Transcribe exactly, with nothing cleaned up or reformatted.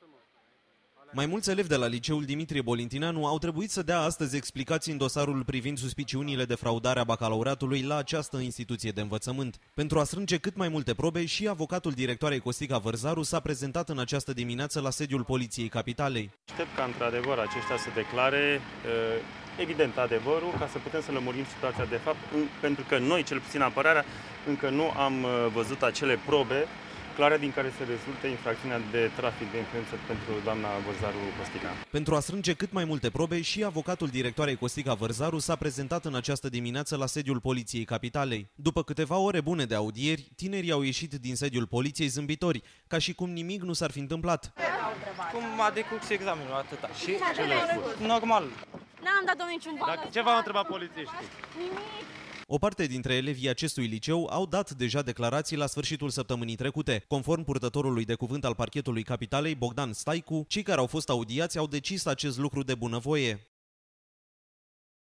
Mai mulți elevi de la liceul Dimitrie Bolintineanu au trebuit să dea astăzi explicații în dosarul privind suspiciunile de fraudare a bacalaureatului la această instituție de învățământ. Pentru a strânge cât mai multe probe, și avocatul directoarei Costica Vărzaru s-a prezentat în această dimineață la sediul Poliției Capitalei. Aștept ca într-adevăr aceștia să declare evident adevărul, ca să putem să lămurim situația de fapt, pentru că noi, cel puțin apărarea, încă nu am văzut acele probe clare din care se rezultă infracțiunea de trafic de influență pentru doamna Vărzaru Costica. Pentru a strânge cât mai multe probe, și avocatul directoarei Costica Vărzaru s-a prezentat în această dimineață la sediul Poliției Capitalei. După câteva ore bune de audieri, tinerii au ieșit din sediul poliției zâmbitori, ca și cum nimic nu s-ar fi întâmplat. Cum a decurs examenul, atâta. Și ce le-ai spus? Normal. N-am dat niciun ban. Dacă ce v-au întrebat polițiștii? Nimic. O parte dintre elevii acestui liceu au dat deja declarații la sfârșitul săptămânii trecute. Conform purtătorului de cuvânt al parchetului Capitalei, Bogdan Staicu, cei care au fost audiați au decis acest lucru de bunăvoie.